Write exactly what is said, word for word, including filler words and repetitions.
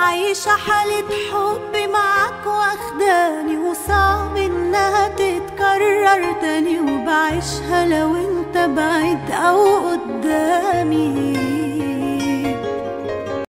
عايشة حالة حب معاك واخداني، وصعب انها تتكرر تاني، وبعيشها لو انت بعيد او